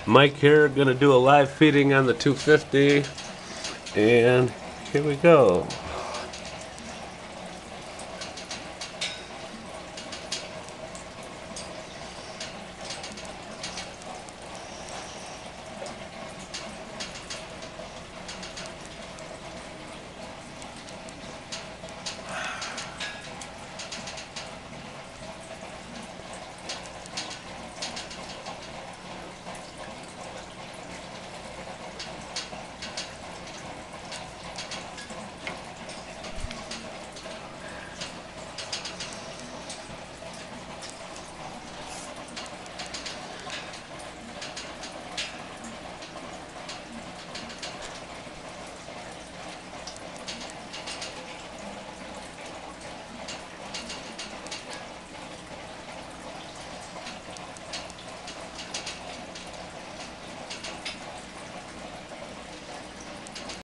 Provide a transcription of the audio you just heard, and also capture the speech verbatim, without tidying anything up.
Mike here, gonna do a live feeding on the two fifty, and here we go.